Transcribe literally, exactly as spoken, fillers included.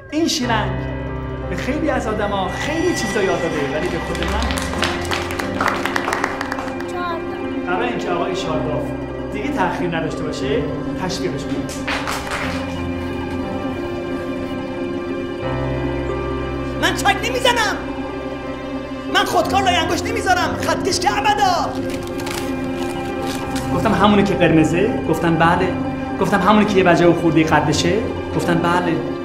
این شیلنگ به خیلی از آدما خیلی چیزا یاد داده، ولی به خود من برای اینکه آقای شالباف دیگه تأخیر نداشته باشه تشویقش کنیم. من چک نمیزنم، من خودکار لای انگشت نمیذارم، خطکش که ابدا. گفتم همونه که قرمزه؟ گفتن بله. گفتم همونه که یه بجه و خورده قدشه؟ گفتن بله.